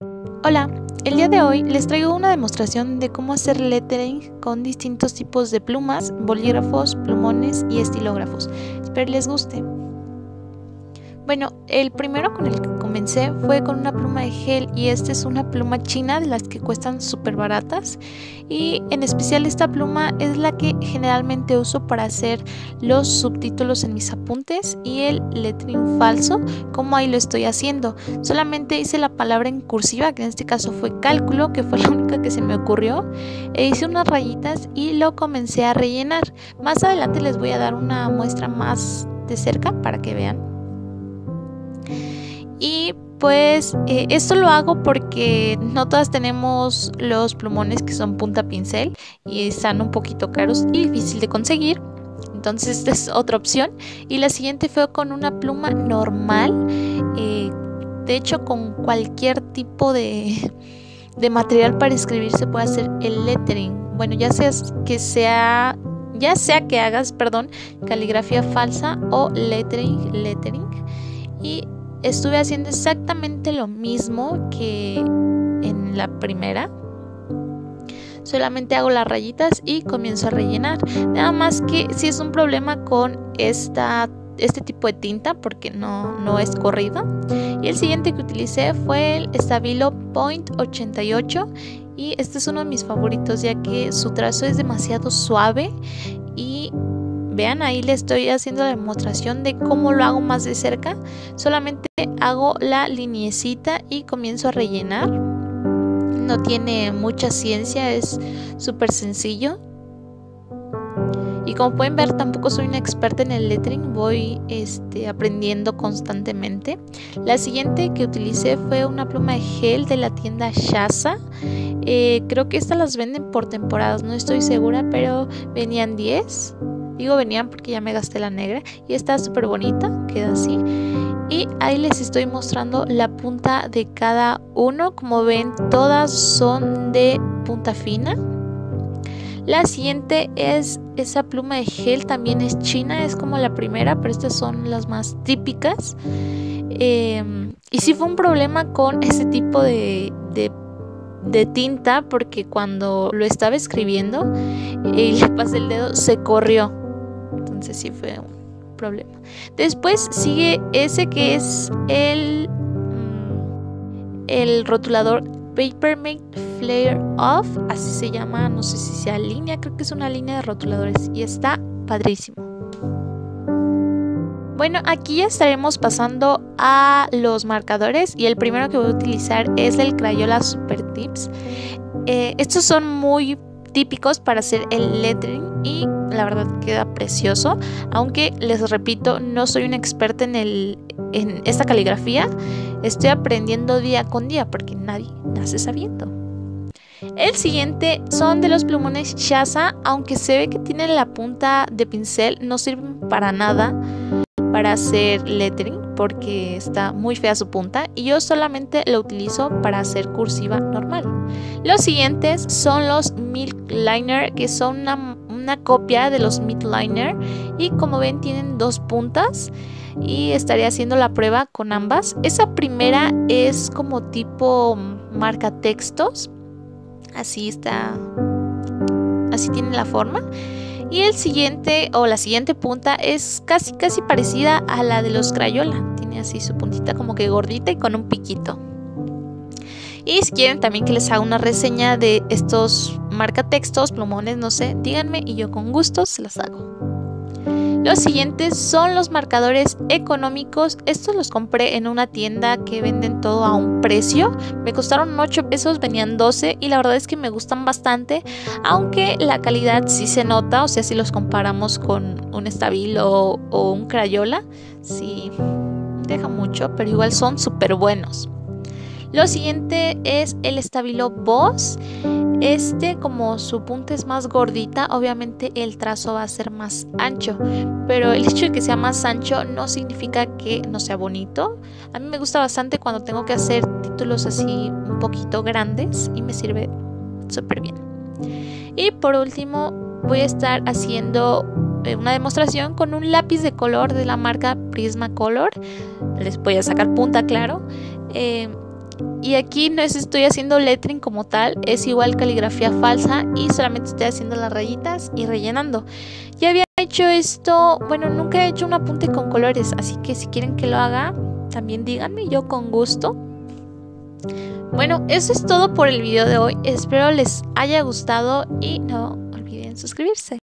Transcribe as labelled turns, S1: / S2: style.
S1: Hola, el día de hoy les traigo una demostración de cómo hacer lettering con distintos tipos de plumas, bolígrafos, plumones y estilógrafos. Espero les guste. Bueno, el primero con el que comencé fue con una pluma de gel y esta es una pluma china de las que cuestan súper baratas y en especial esta pluma es la que generalmente uso para hacer los subtítulos en mis apuntes y el lettering falso, como ahí lo estoy haciendo. Solamente hice la palabra en cursiva, que en este caso fue cálculo, que fue la única que se me ocurrió, e hice unas rayitas y lo comencé a rellenar. Más adelante les voy a dar una muestra más de cerca para que vean. Y pues esto lo hago porque no todas tenemos los plumones que son punta pincel y están un poquito caros y difícil de conseguir. Entonces esta es otra opción. Y la siguiente fue con una pluma normal. De hecho, con cualquier tipo de material para escribir se puede hacer el lettering. Bueno, ya sea que hagas, caligrafía falsa o lettering. Y estuve haciendo exactamente lo mismo que en la primera. Solamente hago las rayitas y comienzo a rellenar. Nada más que si es un problema con este tipo de tinta porque no es corrida. Y el siguiente que utilicé fue el Stabilo Point 88. Y este es uno de mis favoritos ya que su trazo es demasiado suave. Y vean, ahí les estoy haciendo la demostración de cómo lo hago más de cerca. Solamente hago la liniecita y comienzo a rellenar. No tiene mucha ciencia, es súper sencillo. Y como pueden ver, tampoco soy una experta en el lettering, voy aprendiendo constantemente. La siguiente que utilicé fue una pluma de gel de la tienda Shasa. Creo que estas las venden por temporadas, no estoy segura, pero venían 10. Digo venían porque ya me gasté la negra y está súper bonita, queda así. Y ahí les estoy mostrando la punta de cada uno. Como ven, todas son de punta fina. La siguiente es esa pluma de gel, también es china, es como la primera, pero estas son las más típicas. Y sí fue un problema con este tipo de tinta porque cuando lo estaba escribiendo y le pasé el dedo se corrió. Entonces sí fue un problema. Después sigue ese que es el rotulador Papermate Flare Off, así se llama, no sé si sea línea, creo que es una línea de rotuladores y está padrísimo. Bueno, aquí ya estaremos pasando a los marcadores y el primero que voy a utilizar es el Crayola Super Tips. Estos son muy típicos para hacer el lettering y la verdad queda precioso, aunque les repito, no soy una experta en esta caligrafía, estoy aprendiendo día con día porque nadie nace sabiendo. El siguiente son de los plumones Shasa, aunque se ve que tienen la punta de pincel, no sirven para nada para hacer lettering porque está muy fea su punta y yo solamente lo utilizo para hacer cursiva normal. Los siguientes son los Milk Liner, que son una copia de los Milk Liner y como ven tienen dos puntas y estaré haciendo la prueba con ambas. Esa primera es como tipo marca textos, así está, así tiene la forma. Y el siguiente o la siguiente punta es casi parecida a la de los Crayola. Tiene así su puntita como que gordita y con un piquito. Y si quieren también que les haga una reseña de estos marcatextos, plumones, no sé, díganme y yo con gusto se las hago. Los siguientes son los marcadores económicos. Estos los compré en una tienda que venden todo a un precio. Me costaron 8 pesos, venían 12 y la verdad es que me gustan bastante. Aunque la calidad sí se nota, o sea, si los comparamos con un Stabilo o un Crayola, sí deja mucho, pero igual son súper buenos. Lo siguiente es el Stabilo Boss. Como su punta es más gordita, obviamente el trazo va a ser más ancho, pero el hecho de que sea más ancho no significa que no sea bonito. A mí me gusta bastante cuando tengo que hacer títulos así un poquito grandes y me sirve súper bien. Y por último voy a estar haciendo una demostración con un lápiz de color de la marca Prismacolor. Les voy a sacar punta, claro. Y aquí no estoy haciendo lettering como tal, es igual caligrafía falsa y solamente estoy haciendo las rayitas y rellenando. Ya había hecho esto, bueno, nunca he hecho un apunte con colores, así que si quieren que lo haga, también díganme, yo con gusto. Bueno, eso es todo por el video de hoy, espero les haya gustado y no olviden suscribirse.